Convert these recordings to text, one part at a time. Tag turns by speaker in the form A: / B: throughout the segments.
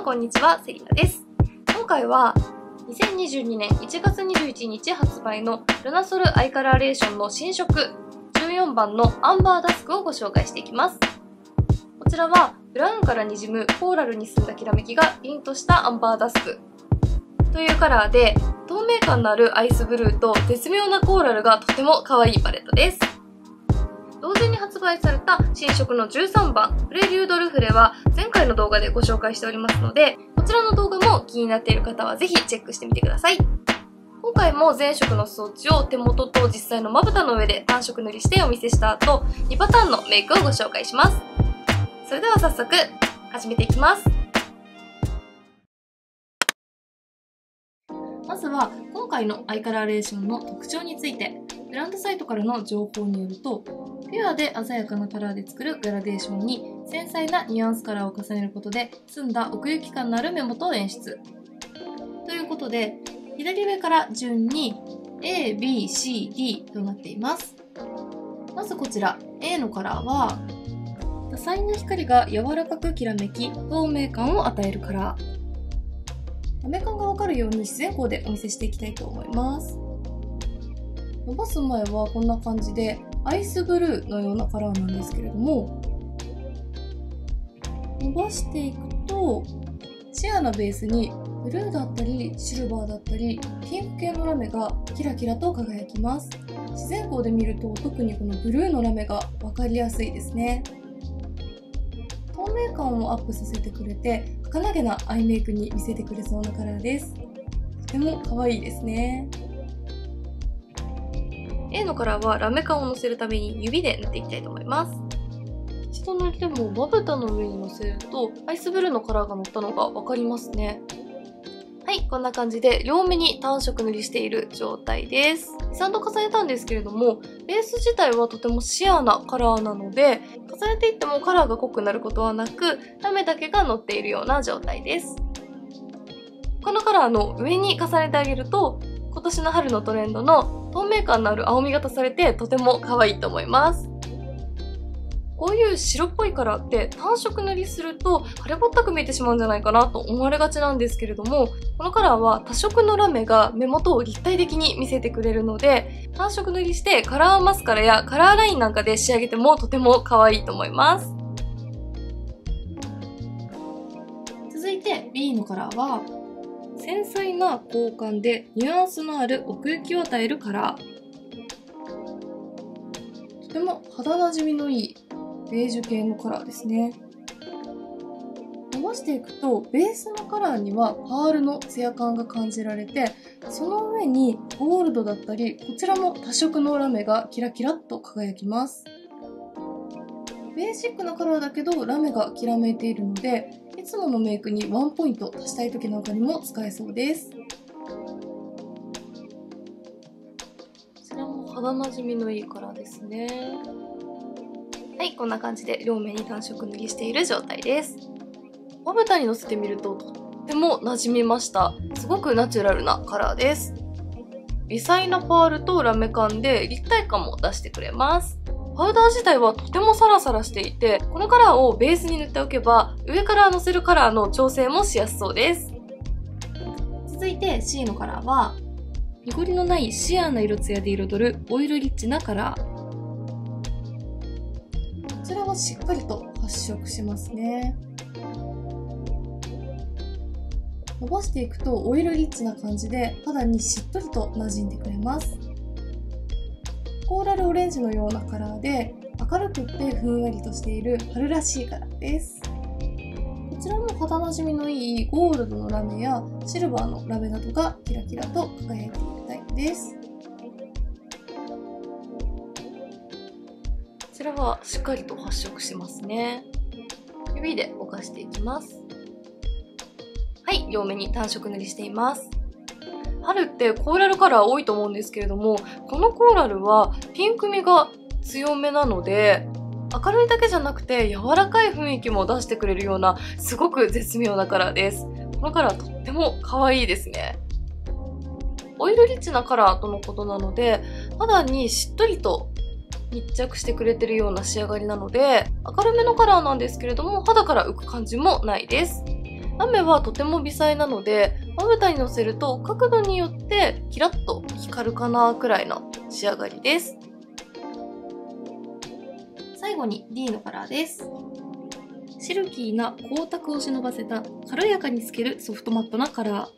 A: こんにちは、セリナです。今回は2022年1月21日発売のルナソルアイカラーレーションの新色14番のアンバーダスクをご紹介していきます。こちらはブラウンから滲むコーラルに澄んだきらめきが凛としたアンバーダスクというカラーで、透明感のあるアイスブルーと絶妙なコーラルがとても可愛いパレットです。同時に発売された新色の13番プレリュードルフレは前回の動画でご紹介しておりますので、こちらの動画も気になっている方はぜひチェックしてみてください。今回も全色の装置を手元と実際のまぶたの上で単色塗りしてお見せした後、2パターンのメイクをご紹介します。それでは早速始めていきます。まずは今回のアイカラーレーションの特徴について、ブランドサイトからの情報によると、ピュアで鮮やかなカラーで作るグラデーションに繊細なニュアンスカラーを重ねることで澄んだ奥行き感のある目元を演出。ということで、左上から順に A、B、C、D となっています。まずこちら A のカラーは、多彩な光が柔らかくきらめき、透明感を与えるカラー。ラメ感がわかるように自然光でお見せしていきたいと思います。伸ばす前はこんな感じでアイスブルーのようなカラーなんですけれども、伸ばしていくとシアーなベースにブルーだったりシルバーだったりピンク系のラメがキラキラと輝きます。自然光で見ると特にこのブルーのラメが分かりやすいですね。透明感をアップさせてくれて儚げなアイメイクに見せてくれそうなカラーです。とても可愛いですね。A のカラーはラメ感をのせるために指で塗っていきたいと思います。一度塗りでもまぶたの上にのせるとアイスブルーのカラーが乗ったのが分かりますね。はい、こんな感じで両目に単色塗りしている状態です。2、3度重ねたんですけれども、ベース自体はとてもシアーなカラーなので、重ねていってもカラーが濃くなることはなく、ラメだけが乗っているような状態です。このカラーの上に重ねてあげると、今年の春のトレンドの透明感のある青みが足されてとても可愛いと思います。こういう白っぽいカラーって単色塗りすると腫れぼったく見えてしまうんじゃないかなと思われがちなんですけれども、このカラーは多色のラメが目元を立体的に見せてくれるので、単色塗りしてカラーマスカラやカラーラインなんかで仕上げてもとても可愛いと思います。続いて B のカラーは、繊細な光感でニュアンスのある奥行きを与えるカラー。とても肌なじみのいいベージュ系のカラーですね。伸ばしていくとベースのカラーにはパールのツヤ感が感じられて、その上にゴールドだったり、こちらも多色のラメがキラキラっと輝きます。ベーシックなカラーだけどラメがきらめいているので、いつものメイクにワンポイント足したい時なんかにも使えそうです。こちらも肌なじみのいいカラーですね。はい、こんな感じで両面に単色塗りしている状態です。まぶたにのせてみるととっても馴染みました。すごくナチュラルなカラーです。微細なパールとラメ感で立体感も出してくれます。パウダー自体はとてもサラサラしていて、このカラーをベースに塗っておけば上からのせるカラーの調整もしやすそうです。続いて C のカラーは、濁りのないシアーな色艶で彩るオイルリッチなカラー。こちらはしっかりと発色しますね。伸ばしていくとオイルリッチな感じで肌にしっとりと馴染んでくれます。コーラルオレンジのようなカラーで明るくってふんわりとしている春らしいカラーです。こちらも肌なじみのいいゴールドのラメやシルバーのラメなどがキラキラと輝いているタイプです。こちらはしっかりと発色しますね。指でぼかしていきます。はい、両目に単色塗りしています。春ってコーラルカラー多いと思うんですけれども、このコーラルはピンク味が強めなので、明るいだけじゃなくて柔らかい雰囲気も出してくれるようなすごく絶妙なカラーです。このカラーとっても可愛いですね。オイルリッチなカラーとのことなので、肌にしっとりと密着してくれてるような仕上がりなので、明るめのカラーなんですけれども肌から浮く感じもないです。 ラメはとても微細なので、まぶたにのせると角度によってキラッと光るかなくらいの仕上がりです。最後に D のカラーです。シルキーな光沢を忍ばせた軽やかに透けるソフトマットなカラー。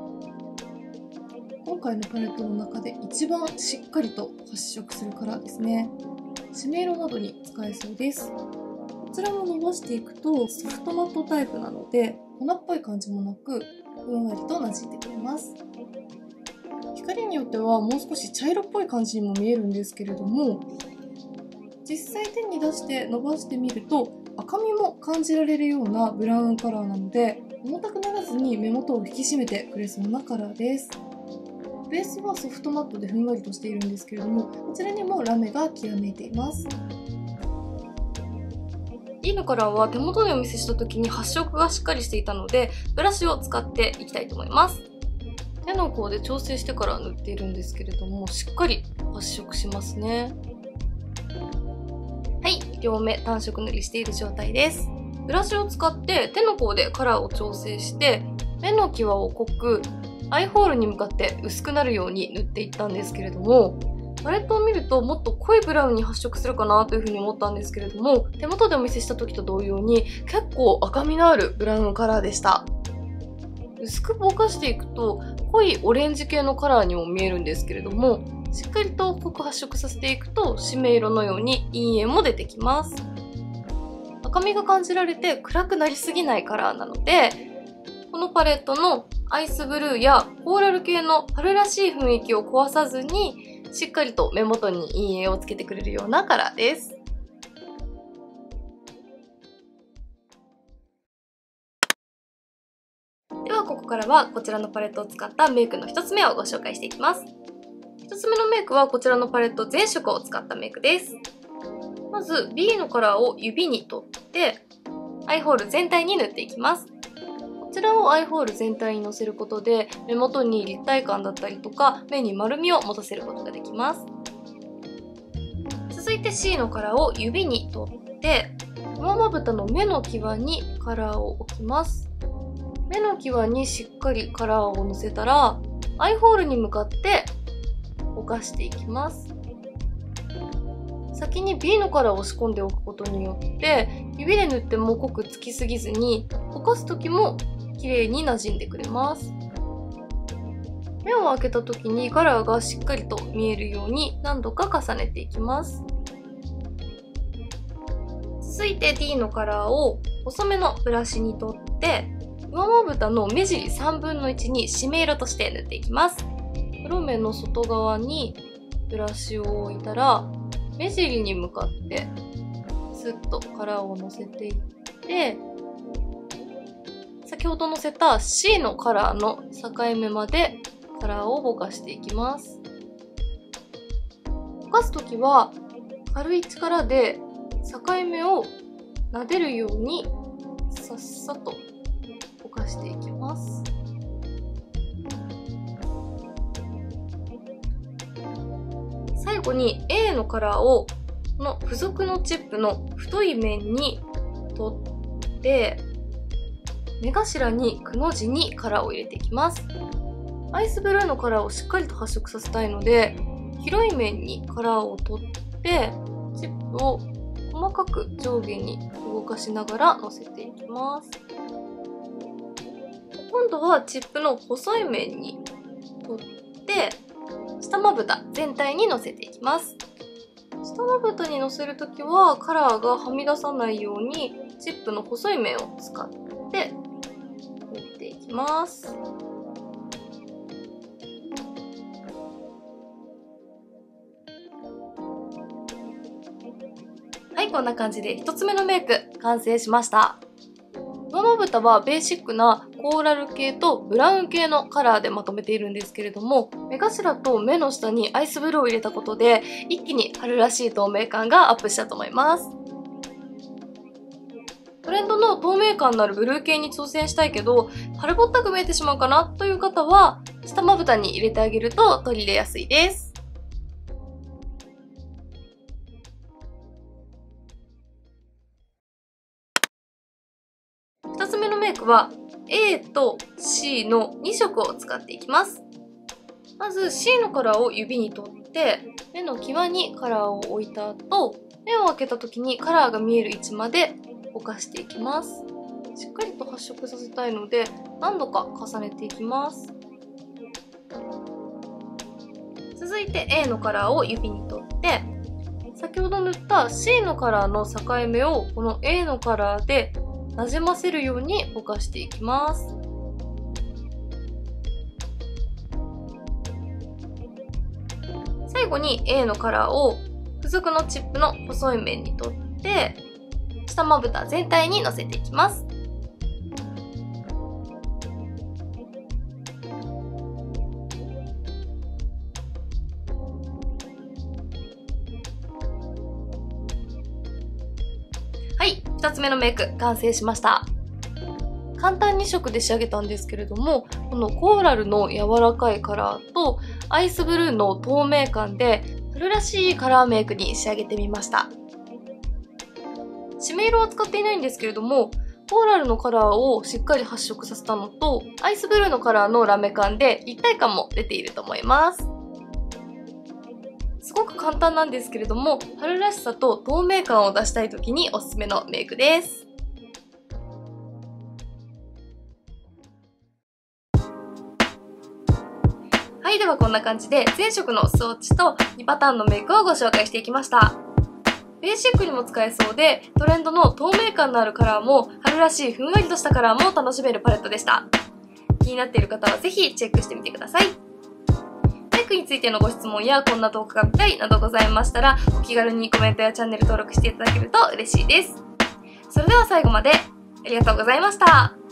A: 今回のパレットの中で一番しっかりと発色するカラーですね。締め色などに使えそうです。こちらも伸ばしていくとソフトマットタイプなので粉っぽい感じもなくふんわりと馴染んでくれます。光によってはもう少し茶色っぽい感じにも見えるんですけれども、実際手に出して伸ばしてみると赤みも感じられるようなブラウンカラーなので、重たくならずに目元を引き締めてくれそうなカラーです。ベースはソフトマットでふんわりとしているんですけれども、こちらにもラメがきらめいています。D のカラーは手元でお見せした時に発色がしっかりしていたので、ブラシを使っていきたいと思います。手の甲で調整してから塗っているんですけれども、しっかり発色しますね。はい、両目単色塗りしている状態です。ブラシを使って手の甲でカラーを調整して、目の際を濃く、アイホールに向かって薄くなるように塗っていったんですけれども、パレットを見るともっと濃いブラウンに発色するかなというふうに思ったんですけれども、手元でお見せした時と同様に結構赤みのあるブラウンカラーでした。薄くぼかしていくと濃いオレンジ系のカラーにも見えるんですけれども、しっかりと濃く発色させていくと締め色のように陰影も出てきます。赤みが感じられて暗くなりすぎないカラーなので、このパレットのアイスブルーやコーラル系の春らしい雰囲気を壊さずに、しっかりと目元に陰影をつけてくれるようなカラーです。ではここからはこちらのパレットを使ったメイクの1つ目をご紹介していきます。1つ目のメイクはこちらのパレット全色を使ったメイクです。まず B のカラーを指に取ってアイホール全体に塗っていきます。こちらをアイホール全体にのせることで目元に立体感だったりとか目に丸みを持たせることができます。続いて C のカラーを指に取って上まぶたの目の際にカラーを置きます。目の際にしっかりカラーをのせたらアイホールに向かってぼかしていきます。先に B のカラーを仕込んでおくことによって指で塗っても濃くつきすぎずにぼかす時も綺麗に馴染んでくれます。目を開けた時にカラーがしっかりと見えるように何度か重ねていきます。続いて D のカラーを細めのブラシに取って上まぶたの目尻3分の1に締め色として塗っていきます。黒目の外側にブラシを置いたら目尻に向かってスッとカラーをのせていって、先ほどのせた C のカラーの境目までカラーをぼかしていきます。ぼかすときは軽い力で境目を撫でるようにさっさとぼかしていきます。最後に A のカラーをこの付属のチップの太い面に取って目頭にくの字にカラーを入れていきます。アイスブルーのカラーをしっかりと発色させたいので広い面にカラーを取ってチップを細かく上下に動かしながらのせていきます。今度はチップの細い面に取って下まぶた全体にのせていきます。下まぶたにのせるときはカラーがはみ出さないようにチップの細い面を使って塗っていきます。はい、こんな感じで1つ目のメイク完成しました。上まぶたはベーシックなコーラル系とブラウン系のカラーでまとめているんですけれども、目頭と目の下にアイスブルーを入れたことで一気に春らしい透明感がアップしたと思います。トレンドの透明感のあるブルー系に挑戦したいけど春ぼったく見えてしまうかなという方は下まぶたに入れてあげると取り入れやすいです。2つ目のメイクは A と C の2色を使っていきます。まず C のカラーを指に取って、目の際にカラーを置いた後、目を開けた時にカラーが見える位置までぼかしていきます。しっかりと発色させたいので、何度か重ねていきます。続いて A のカラーを指に取って、先ほど塗った C のカラーの境目をこの A のカラーでなじませるようにぼかしていきます。最後に A のカラーを付属のチップの細い面に取って、下まぶた全体にのせていきます。はい、2つ目のメイク完成しました。簡単2色で仕上げたんですけれども、このコーラルの柔らかいカラーとアイスブルーの透明感で春らしいカラーメイクに仕上げてみました。締め色は使っていないんですけれども、コーラルのカラーをしっかり発色させたのと、アイスブルーのカラーのラメ感で立体感も出ていると思います。すごく簡単なんですけれども、春らしさと透明感を出したい時におすすめのメイクです。はい、ではこんな感じで全色のスウォッチと2パターンのメイクをご紹介していきました。ベーシックにも使えそうで、トレンドの透明感のあるカラーも春らしいふんわりとしたカラーも楽しめるパレットでした。気になっている方はぜひチェックしてみてください。メイクについてのご質問やこんな動画が見たいなどございましたら、お気軽にコメントやチャンネル登録していただけると嬉しいです。それでは最後までありがとうございました。